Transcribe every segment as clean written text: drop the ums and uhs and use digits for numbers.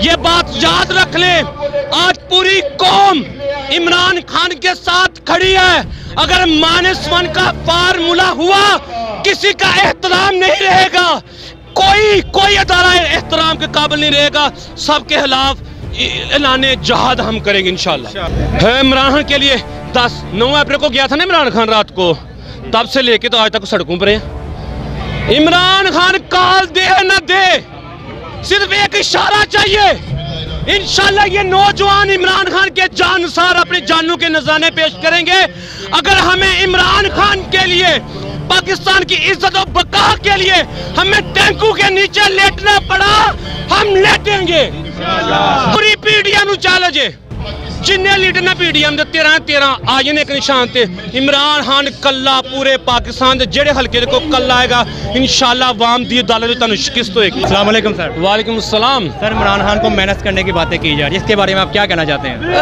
ये बात याद रख ले, आज पूरी कौम इमरान खान के साथ खड़ी है। अगर -1 का फार्मूला हुआ, किसी का एहतराम नहीं रहेगा, कोई अदारा एहतराम के काबिल नहीं रहेगा। सबके खिलाफ ऐलाने जहाद हम करेंगे इंशाल्लाह। इमरान खान के लिए 9 अप्रैल को गया था ना इमरान खान रात को, तब से लेके तो आज तक सड़कों पर है। इमरान खान काल दे न दे, सिर्फ एक इशारा चाहिए। इंशाल्लाह ये नौजवान इमरान खान के जानसार अपने जानों के नजराने पेश करेंगे। अगर हमें इमरान खान के लिए, पाकिस्तान की इज्जत और बका के लिए हमें टैंकों के नीचे लेटना पड़ा, हम लेटेंगे। पूरी पीडीएम नु चैलेंज है, जिन्ने लीडर ने पीडीएम दे 13 आज ने एक निशान ते इमरान खान कल्ला पूरे पाकिस्तान दे जेड़े हल्के को कल आएगा इंशाल्लाह वाम दी अदालत तनु शिकस्त होएगी। अस्सलाम वालेकुम सर। वालेकुम अस्सलाम। सर, इमरान खान को मैनेज करने की बातें की जा रही है, इसके बारे में आप क्या कहना चाहते हैं?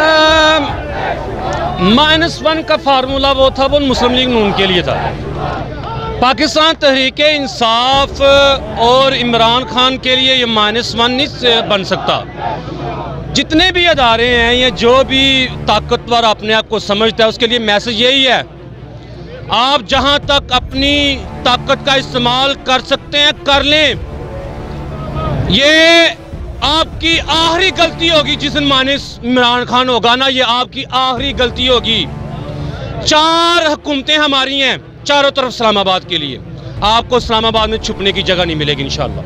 -1 का फार्मूला वो था, वो मुस्लिम लीग नून के लिए था। पाकिस्तान तहरीक इंसाफ और इमरान खान के लिए ये -1 नहीं बन सकता। जितने भी अदारे हैं, ये जो भी ताकतवर अपने आप को समझता है, उसके लिए मैसेज यही है, आप जहां तक अपनी ताकत का इस्तेमाल कर सकते हैं कर लें। ये आपकी आखिरी गलती होगी जिस दिन इमरान खान होगा ना, ये आपकी आखिरी गलती होगी। 4 हुकूमतें हमारी हैं चारों तरफ इस्लामाबाद के लिए, आपको इस्लामाबाद में छुपने की जगह नहीं मिलेगी इंशाल्लाह।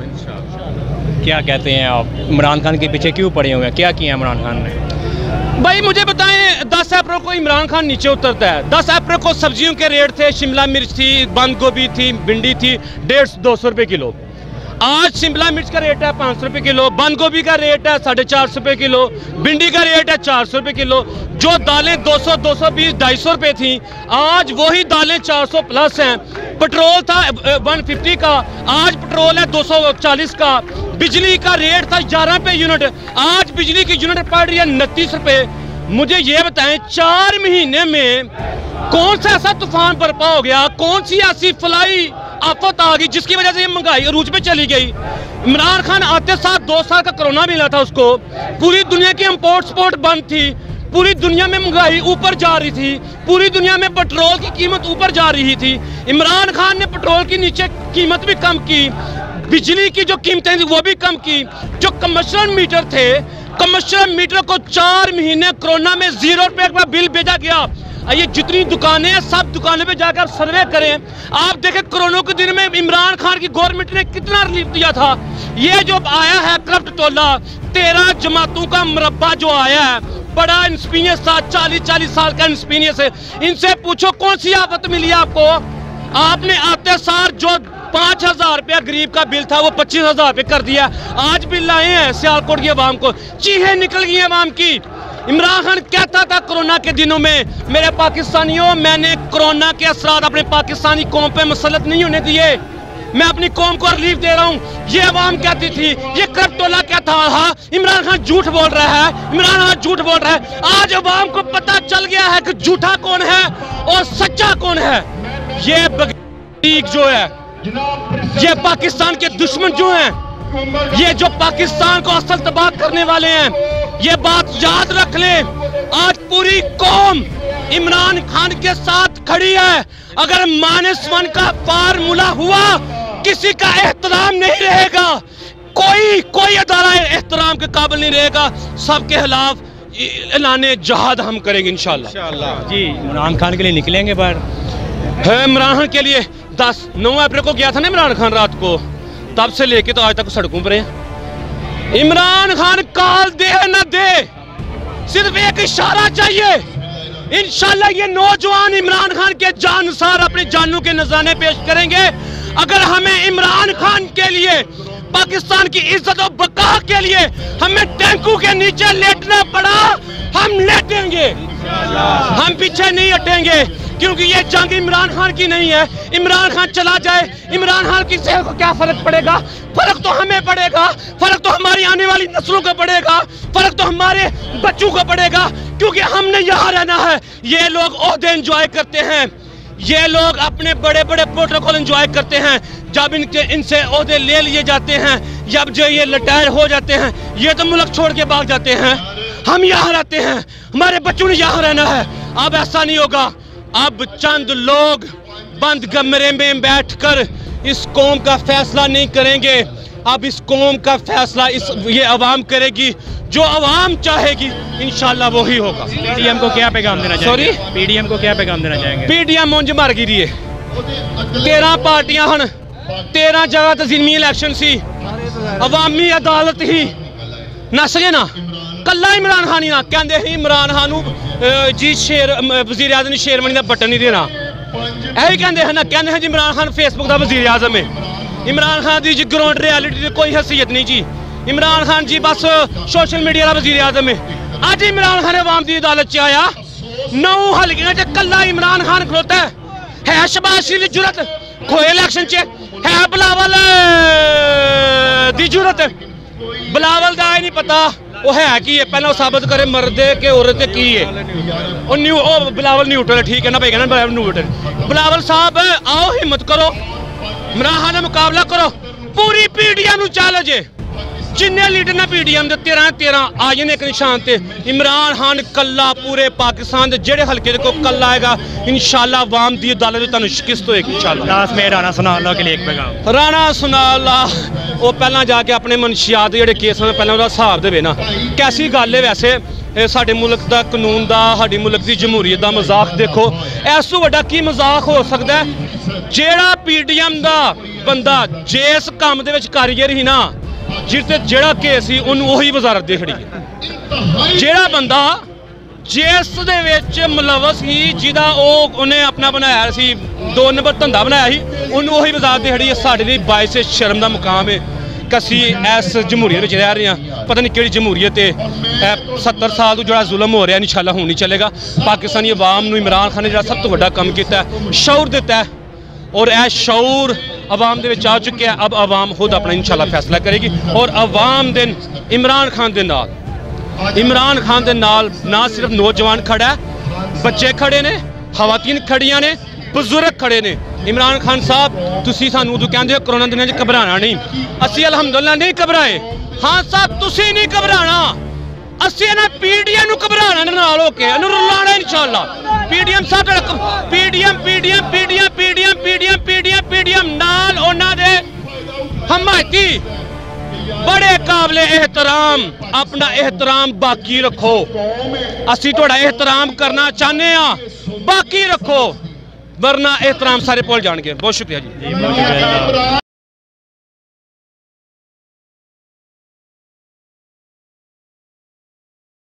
क्या कहते हैं आप, इमरान खान के पीछे क्यों पड़े हुए हैं, क्या किया इमरान खान ने? भाई मुझे बताएं, 10 अप्रैल को इमरान खान नीचे उतरता है। 10 अप्रैल को सब्जियों के रेट थे, शिमला मिर्च थी, बंद गोभी थी, भिंडी थी 150-200 रुपये किलो। आज शिमला मिर्च का रेट है 500 रुपये किलो, बंद गोभी का रेट है 450 रुपये किलो, भिंडी का रेट है 400 रुपये किलो। जो दालें 200, 220, 250 रुपये थी, आज वही दालें 400 प्लस हैं। पेट्रोल था 150 का, आज पेट्रोल है 240 का। बिजली का रेट था 11 रुपये यूनिट, आज बिजली की यूनिट पड़ रही है 29 रुपये। मुझे ये बताएं, 4 महीने में कौन सा ऐसा तूफान बर्पा हो गया, कौन सी ऐसी फलाई आफत आ गई जिसकी वजह से ये महंगाई अरूज पे चली गई? इमरान खान आते साथ 2 साल का कोरोना मिला था उसको, पूरी दुनिया की इंपोर्ट एक्सपोर्ट बंद थी, पूरी दुनिया में महंगाई ऊपर जा रही थी, पूरी दुनिया में पेट्रोल की कीमत ऊपर जा रही थी। इमरान खान ने पेट्रोल की नीचे कीमत भी कम की, बिजली की जो कीमतें थी वो भी कम की। जो कमर्शियल मीटर थे, कमर्शियल मीटर को 4 महीने कोरोना में 0 रुपये का बिल भेजा गया। ये जितनी दुकानें हैं, सब दुकानों पे जाकर सर्वे करें, आप देखें कोरोना के दिन में इमरान खान की गवर्नमेंट ने कितना रिलीफ दिया था। ये जो आया है करप्ट टोला, 13 जमातों का मुरब्बा जो आया है, बड़ा इंस्पीनियस था, 40-40 साल का इंस्पीनियस है। इनसे पूछो कौन सी आफत मिली आपको? आपने आते सार जो 5000 रुपया गरीब का बिल था वो 25,000 रुपये कर दिया। आज बिल आए हैं सियालकोट की अवाम को, चीखें निकल गई अवाम की। इमरान खान कहता था कोरोना के दिनों में, मेरे पाकिस्तानियों, मैंने कोरोना के असरात अपने पाकिस्तानी कौम पे मुसल्लत नहीं होने दिए, मैं अपनी कौम को रिलीफ दे रहा हूँ। ये अवाम कहती थी, ये करप्टोला क्या था, इमरान खान झूठ बोल रहा है, इमरान खान झूठ बोल रहा है। आज अवाम को पता चल गया है कि झूठा कौन है और सच्चा कौन है। ये बगीक जो है, ये पाकिस्तान के दुश्मन जो हैं, ये जो पाकिस्तान को असल तबाह करने वाले हैं, ये बात याद रख ले, आज पूरी कौम इमरान खान के साथ खड़ी है। अगर -1 का फार्मूला हुआ, किसी का एहतराम नहीं रहेगा, कोई अदारा एहतराम के काबिल नहीं रहेगा। सबके खिलाफ ऐलाने जहाद हम करेंगे इंशाल्लाह। जी, इमरान खान के लिए निकलेंगे बाहर। है इमरान खान के लिए 9 अप्रैल को गया था ना इमरान खान रात को, तब से लेके तो आज तक सड़कों पर है। इमरान खान काल दे न दे, सिर्फ एक इशारा चाहिए। इंशाल्लाह ये नौजवान इमरान खान के जानसार अपने जानों के नजराने पेश करेंगे। अगर हमें इमरान खान के लिए, पाकिस्तान की इज्जत और बका के लिए हमें टैंकों के नीचे लेटना पड़ा, हम लेटेंगे, हम पीछे नहीं हटेंगे, क्योंकि ये जंग इमरान खान की नहीं है। इमरान खान चला जाए, इमरान खान की सेहत को क्या फर्क पड़ेगा? फर्क तो हमें पड़ेगा, फर्क तो हमारी आने वाली नस्लों को पड़ेगा, फर्क तो हमारे बच्चों को पड़ेगा, क्योंकि हमने यहाँ रहना है। ये लोग ओहदे एंजॉय करते हैं, ये लोग अपने बड़े बड़े प्रोटोकॉल एंजॉय करते हैं। जब इनसे ओहदे ले लिए जाते हैं, जब जो ये रिटायर हो जाते हैं, ये तो मुल्क छोड़ के भाग जाते हैं, हम यहाँ रहते हैं, हमारे बच्चों ने यहाँ रहना है। अब ऐसा नहीं होगा। अब चंद लोग बंद कमरे में बैठकर इस कौम का फैसला नहीं करेंगे। अब इस कौम का फैसला ये अवाम करेगी, जो अवाम चाहेगी इंशाल्लाह वो ही होगा। पीडीएम को क्या पैगाम देना चाहेंगे? पीडीएम को क्या पैगाम देना चाहेंगे? पीडीएम मुंज मर गई है। 13 पार्टियां हन, 13 जगह तो जिमनी इलेक्शन सी, अवामी अदालत ही नस गए ना। कला इमरान खान ही ना कहते ही इमरान खान जी वजीर आजम ने शेरमनी का बटन नहीं देना, यही कहते हैं ना। कहते हैं जी इमरान खान फेसबुक का वजीर आजम है, इमरान खान जी ग्राउंड रियलिटी की कोई हैसियत नहीं जी। इमरान खान जी बस सोशल मीडिया का वजीर आजम है। अज इमरान खान अवाम की अदालत च आया, 9 हल्कियां च कला इमरान खान खलोता है। शहबाज शरीफ की जरूरत खोए इलेक्शन च है, बिलावल की जरूरत, बिलावल का नहीं पता वो है कि पहले साबित करे मर्द के औरत की है। बिलावल न्यूट्रल ठीक है ना भाई, कहना बिलावल न्यूट्रल। बिलावल साहब आओ, हिम्मत करो, इमरान खान मुकाबला करो, पूरी पीडीएम चैलेंज है। जिन्ने लीडर ने पीडीएम दे 13 आ जाने एक निशान ते। इमरान खान कला पूरे पाकिस्तान दे जेड़े हल्के को कल आएगा इंशाल्लाह। अवाम दी अदालत तनु शिकस्त होएगी इंशाल्लाह। लास्ट में राणा सुनाला के लिए एक पैगाम। राणा सुनाला वो पहला जाके अपने मनशियात जेड़े केस में पहले उसका हिसाब देवे ना। कैसी गल है वैसे साडे मुल्क दा कानून दा, साडे मुल्क दी जमहूरियत दा मजाक देखो। इस तो वड्डा की मजाक हो सकता है? जेड़ा पीडीएम दा बंदा जिस काम दे विच कारीगर ही ना, जिसते जेड़ा केस ही उन्होंने वजारत दे खड़ी है। जेड़ा बंदा जिस दे विच मुलवस ही, जिदा उन्हें अपना बनाया सी 2 नंबर धंधा बनाया ही, उन्होंने वजारत दे खड़ी है। साडे लिए बाइस शर्म का मुकाम है कि असी इस जमहूरीयत में रह रहे हैं। पता नहीं कि जमहूरीयत है। 70 साल तो जो जुल्म हो रहा इंशाल्लाह हुण नहीं चलेगा। पाकिस्तानी अवाम नूं इमरान खान ने जो सब तो बड़ा काम किया है, शऊर दिता है, और यह शऊर अवाम दे विच आ चुके हैं। अब अवाम खुद अपना इंशाल्लाह फैसला करेगी, और अवाम दिन इमरान खान दे नाल, इमरान खान दे नाल ना सिर्फ नौजवान खड़ा है, बच्चे खड़े ने, खवातीन खड़ियां ने, बुजुर्ग खड़े ने। इमरान खान साहब तुसी सानू उदों कहंदे हो कोरोना दिनां च घबराना नहीं, असी अलहमदुलिल्लाह नहीं घबराए। हाँ साहब तुसी नहीं घबराना, असी ना पीडीएम नूं घबराना नाल होके रुलाना इंशाल्लाह। पीडीएम साहब PDM PDM PDM PDM PDM PDM PDM नाल उन्हां दे हमायती बड़े काबिले एहतराम, अपना एहतराम बाकी रखो। असी तुहाडा एहतराम करना चाहते हैं, बाकी रखो, वरना एहतराम सारे भुल जाएंगे। बहुत शुक्रिया जी।